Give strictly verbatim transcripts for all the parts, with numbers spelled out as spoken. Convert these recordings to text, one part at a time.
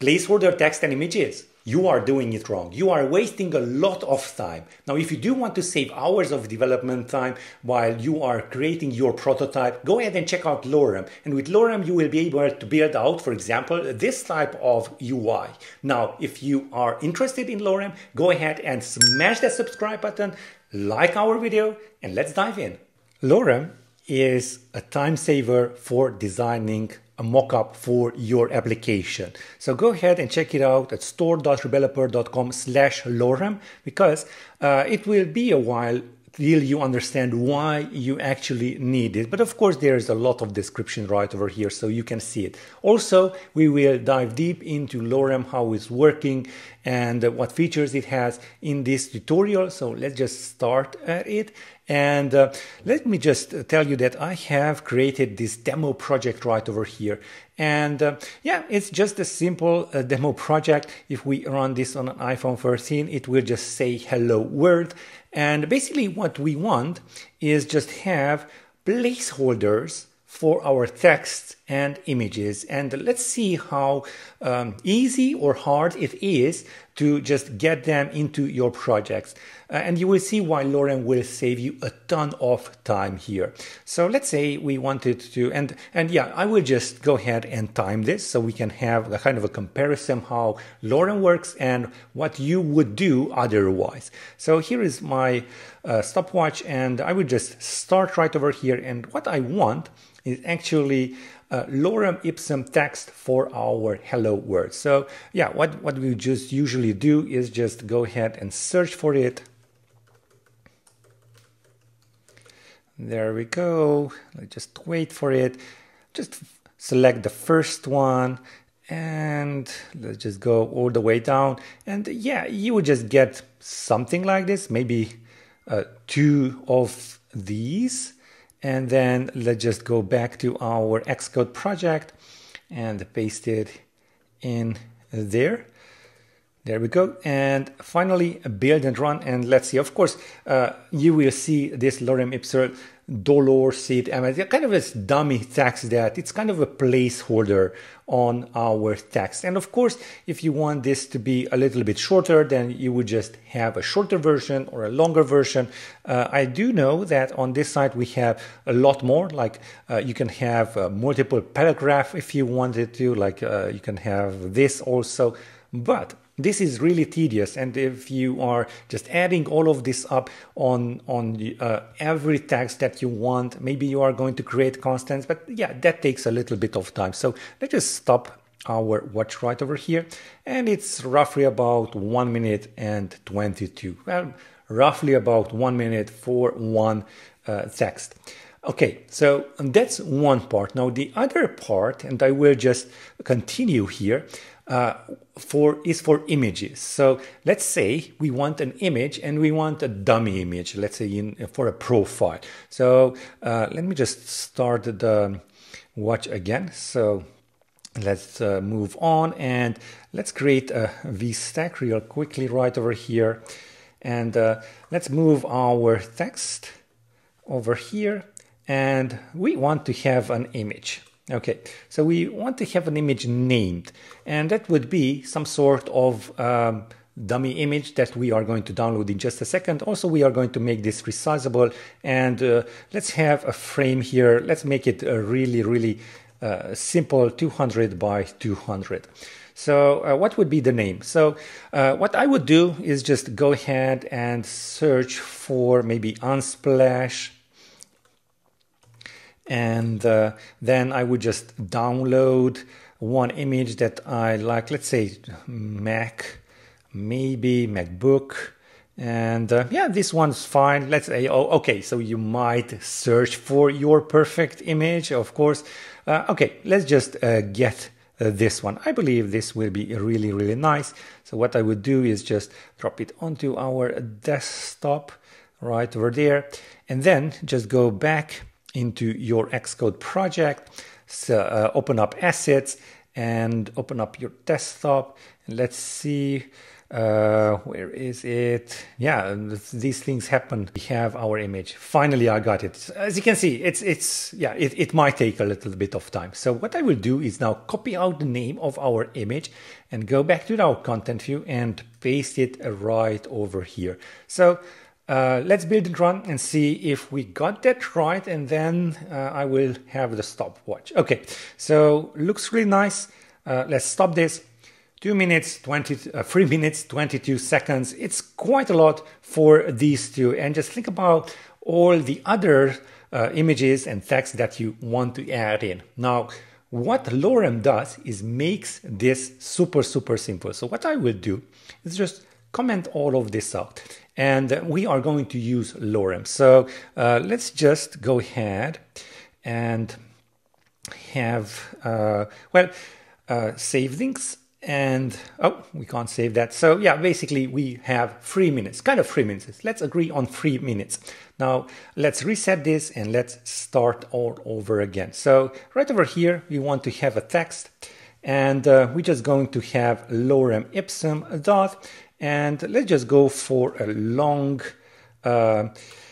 placeholder text and images, you are doing it wrong. You are wasting a lot of time. Now, if you do want to save hours of development time while you are creating your prototype, go ahead and check out Lorem. And with Lorem, you will be able to build out, for example, this type of U I. Now, if you are interested in Lorem, go ahead and smash that subscribe button, like our video, and let's dive in. Lorem is a time saver for designing a mockup for your application. So go ahead and check it out at store dot rebeloper dot com slash lorem because uh, it will be a while till you understand why you actually need it. But of course, there is a lot of description right over here, so you can see it. Also, we will dive deep into Lorem, how it's working, and uh, what features it has in this tutorial. So let's just start at it. And uh, let me just tell you that I have created this demo project right over here. And uh, yeah, it's just a simple uh, demo project. If we run this on an iPhone thirteen, it will just say hello world. And basically what we want is just have placeholders for our text and images. And let's see how um, easy or hard it is to just get them into your projects. Uh, and you will see why Lorem will save you a ton of time here. So let's say we wanted to, and, and yeah, I will just go ahead and time this so we can have a kind of a comparison how Lorem works and what you would do otherwise. So here is my uh, stopwatch, and I will just start right over here. And what I want is actually uh, Lorem Ipsum text for our hello world. So yeah, what, what we just usually do is just go ahead and search for it. There we go. Let's just wait for it. Just select the first one and let's just go all the way down. And yeah, you would just get something like this, maybe uh, two of these. And then let's just go back to our XCODE project and paste it in there. There we go. And finally, build and run. And let's see, of course, uh, you will see this Lorem Ipsum dollar seed, and kind of a dummy text that it's kind of a placeholder on our text. And of course, if you want this to be a little bit shorter, then you would just have a shorter version or a longer version. Uh, I do know that on this site we have a lot more, like uh, you can have uh, multiple paragraph if you wanted to, like uh, you can have this also, but this is really tedious, and if you are just adding all of this up on on uh, every text that you want, maybe you are going to create constants, but yeah, that takes a little bit of time. So let's just stop our watch right over here, and it's roughly about one minute and twenty-two. Well, roughly about one minute for one uh, text. Okay, so that's one part. Now the other part, and I will just continue here, uh, for is for images. So let's say we want an image and we want a dummy image, let's say in for a profile. So uh, let me just start the watch again. So let's uh, move on and let's create a vstack real quickly right over here. And uh, let's move our text over here. And we want to have an image. Okay, so we want to have an image named, and that would be some sort of um, dummy image that we are going to download in just a second. Also, we are going to make this resizable, and uh, let's have a frame here. Let's make it a really, really uh, simple two hundred by two hundred. So uh, what would be the name? So uh, what I would do is just go ahead and search for maybe Unsplash. And uh, then I would just download one image that I like, let's say Mac, maybe MacBook. And uh, yeah, this one's fine. Let's say, oh, okay, so you might search for your perfect image, of course. Uh, okay, let's just uh, get uh, this one. I believe this will be really, really nice. So what I would do is just drop it onto our desktop right over there. And then just go back into your XCODE project, so, uh, open up assets, and open up your desktop. And let's see, uh, where is it? Yeah, these things happen. We have our image. Finally, I got it. As you can see, it's, it's yeah, it, it might take a little bit of time. So what I will do is now copy out the name of our image and go back to our content view and paste it right over here. So Uh, let's build and run and see if we got that right, and then uh, I will have the stopwatch. Okay, so looks really nice. Uh, let's stop this. Two minutes, twenty, uh, three minutes, twenty-two seconds. It's quite a lot for these two. And just think about all the other uh, images and text that you want to add in. Now, what Lorem does is makes this super, super simple. So what I will do is just comment all of this out. And we are going to use Lorem. So uh, let's just go ahead and have, uh, well, uh, save links. And, oh, we can't save that. So yeah, basically we have three minutes, kind of three minutes. Let's agree on three minutes. Now let's reset this and let's start all over again. So right over here, we want to have a text, and uh, we're just going to have Lorem Ipsum dot. And let's just go for a long uh,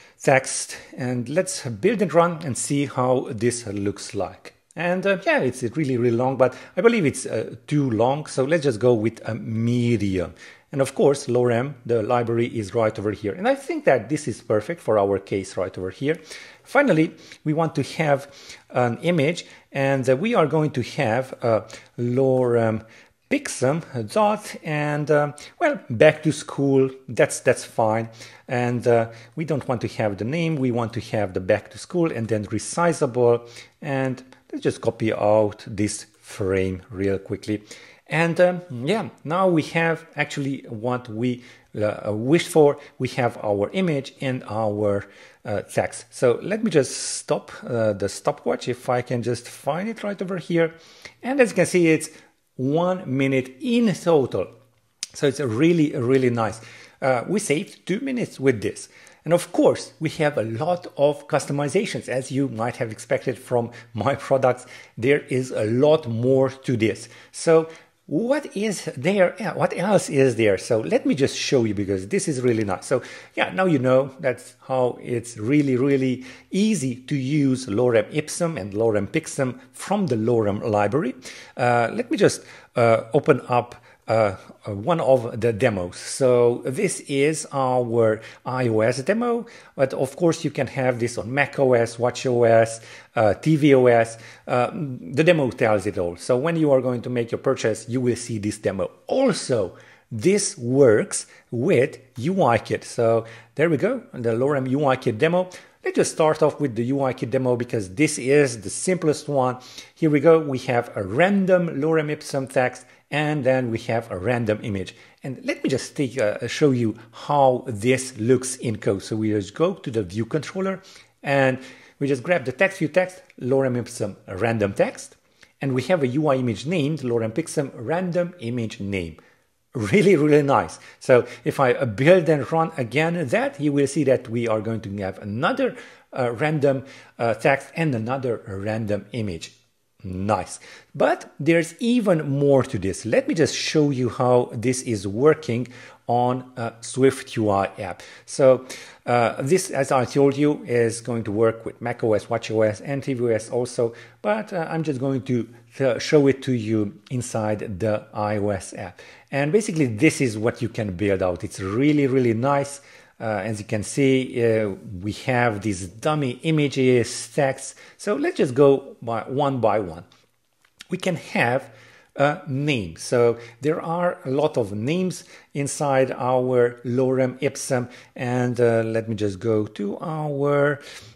text, and let's build and run and see how this looks like. And uh, yeah, it's really, really long, but I believe it's uh, too long. So let's just go with a medium. And of course, Lorem, the library, is right over here. And I think that this is perfect for our case right over here. Finally, we want to have an image, and uh, we are going to have a Lorem Ipsum dot, and uh, well, back to school, that's that's fine. And uh, we don't want to have the name, we want to have the back to school, and then resizable. And let's just copy out this frame real quickly. And um, yeah, now we have actually what we uh, wished for. We have our image and our uh, text. So let me just stop uh, the stopwatch, if I can just find it right over here. And as you can see, it's one minute in total. So it's a really, really nice. Uh, we saved two minutes with this. And of course, we have a lot of customizations, as you might have expected from my products. There is a lot more to this. So what is there? What else is there? So let me just show you, because this is really nice. So yeah, now you know that's how it's really, really easy to use Lorem Ipsum and Lorem Ipsum from the Lorem library. Uh, let me just uh, open up Uh, one of the demos. So this is our iOS demo, but of course you can have this on macOS, watchOS, uh, tvOS. Uh, the demo tells it all. So when you are going to make your purchase, you will see this demo. Also, this works with UIKit. So there we go, the Lorem UIKit demo. Let's just start off with the UIKit demo, because this is the simplest one. Here we go. We have a random Lorem Ipsum text, and then we have a random image. And let me just take, uh, show you how this looks in code. So we just go to the view controller, and we just grab the text view text, Lorem Ipsum random text, and we have a U I image named Lorem Ipsum random image name. Really, really nice. So if I build and run again that, you will see that we are going to have another uh, random uh, text and another random image. Nice. But there's even more to this. Let me just show you how this is working on a SwiftUI app. So uh, this, as I told you, is going to work with macOS, watchOS, and tvOS also, but uh, I'm just going to uh, show it to you inside the iOS app. And basically this is what you can build out. It's really, really nice. Uh, as you can see, uh, we have these dummy images, text. So let's just go by one by one. We can have a name. So there are a lot of names inside our Lorem Ipsum. And uh, let me just go to our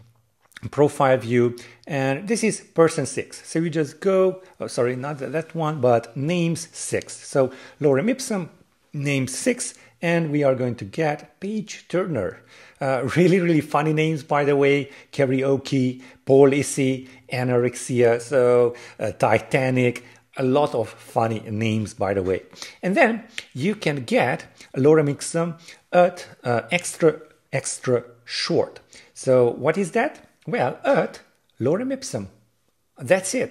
profile view. And this is person six. So we just go, oh, sorry, not that one, but names six. So Lorem Ipsum, name six. And we are going to get Page Turner. Uh, really, really funny names, by the way. Karaoke, Policy, Anorexia, so uh, Titanic. A lot of funny names, by the way. And then you can get Lorem Ipsum at uh, extra, extra short. So what is that? Well, at Lorem Ipsum. That's it.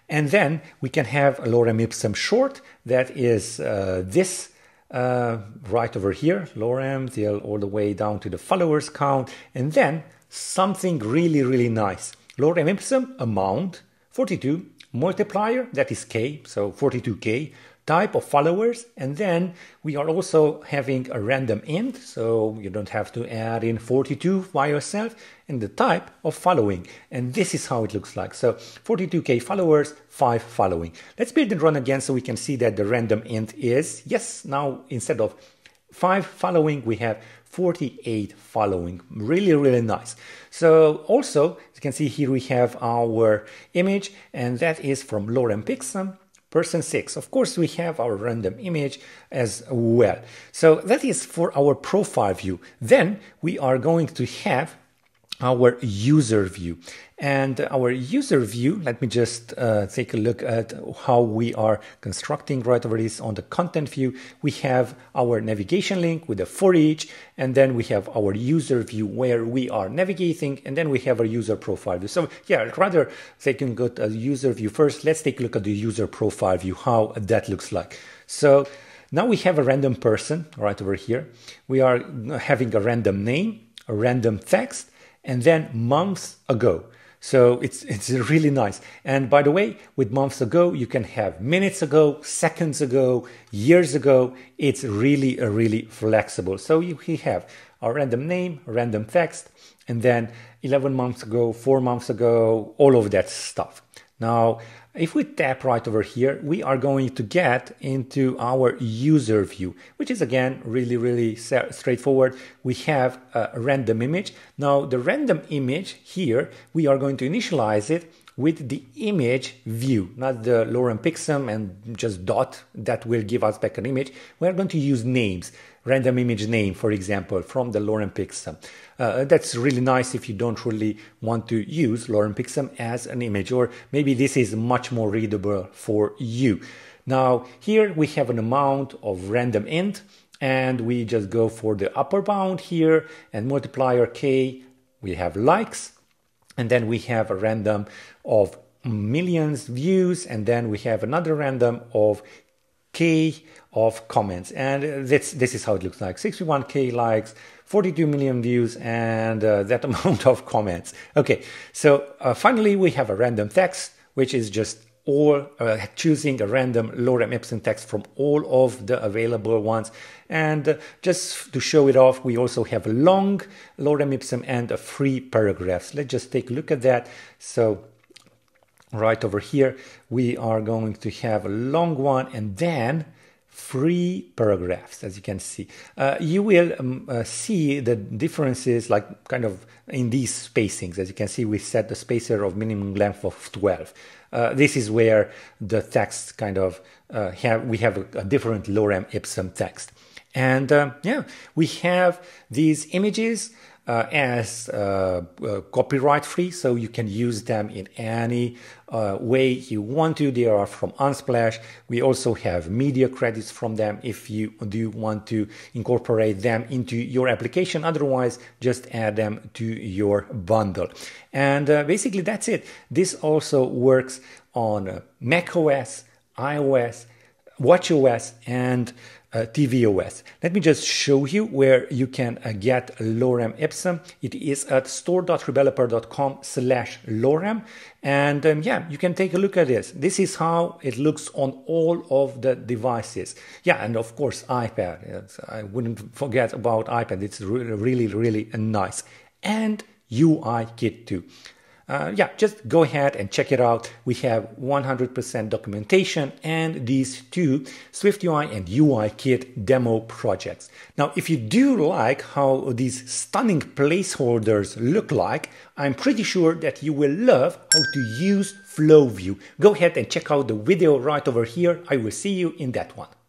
And then we can have a Lorem Ipsum short that is uh, this uh, right over here, Lorem till all the way down to the followers count, and then something really, really nice. Lorem Ipsum amount, forty-two, multiplier, that is K, so forty-two K, type of followers, and then we are also having a random int, so you don't have to add in forty-two by yourself, and the type of following. And this is how it looks like. So forty-two K followers, five following. Let's build and run again so we can see that the random int is, yes, now instead of five following, we have forty-eight following. Really, really nice. So also, as you can see here, we have our image, and that is from Lorem Ipsum, person six. Of course, we have our random image as well. So that is for our profile view. Then we are going to have our user view. And our user view, let me just uh, take a look at how we are constructing right over this on the content view. We have our navigation link with a for each, and then we have our user view where we are navigating, and then we have our user profile view. So yeah, rather taking a look at the user view first, let's take a look at the user profile view, how that looks like. So now we have a random person right over here. We are having a random name, a random text, and then months ago. So it's it's really nice. And by the way, with months ago, you can have minutes ago, seconds ago, years ago. It's really, uh, really flexible. So you have a random name, a random text, and then eleven months ago, four months ago, all of that stuff. Now, if we tap right over here, we are going to get into our user view, which is again really, really straightforward. We have a random image. Now, the random image here, we are going to initialize it with the image view, not the Lorem Ipsum and just dot that will give us back an image. We're going to use names, random image name, for example, from the Lorem Ipsum. Uh, that's really nice if you don't really want to use Lorem Ipsum as an image, or maybe this is much more readable for you. Now, here we have an amount of random int, and we just go for the upper bound here, and multiplier K, we have likes, and then we have a random of millions views, and then we have another random of K of comments, and this this is how it looks like: sixty-one K likes, forty-two million views, and uh, that amount of comments. Okay, so uh, finally we have a random text, which is just all uh, choosing a random Lorem Ipsum text from all of the available ones. And uh, just to show it off, we also have a long Lorem Ipsum and a free paragraphs. Let's just take a look at that. So right over here, we are going to have a long one and then free paragraphs, as you can see. Uh, you will um, uh, see the differences like kind of in these spacings. As you can see, we set the spacer of minimum length of twelve. Uh, this is where the text kind of uh, have, we have a, a different Lorem Ipsum text. And uh, yeah, we have these images Uh, as uh, uh, copyright free, so you can use them in any uh, way you want to. They are from Unsplash. We also have media credits from them if you do want to incorporate them into your application. Otherwise, just add them to your bundle. And uh, basically that's it. This also works on uh, macOS, iOS, watchOS, and Uh, tvOS. Let me just show you where you can uh, get Lorem Ipsum. It is at store dot rebeloper dot com slash lorem. And um, yeah, you can take a look at this. This is how it looks on all of the devices. Yeah, and of course, iPad. It's, I wouldn't forget about iPad. It's really, really, really nice. And UIKit too. Uh, yeah, just go ahead and check it out. We have one hundred percent documentation and these two SwiftUI and UIKit demo projects. Now, if you do like how these stunning placeholders look like, I'm pretty sure that you will love how to use Flow View. Go ahead and check out the video right over here. I will see you in that one.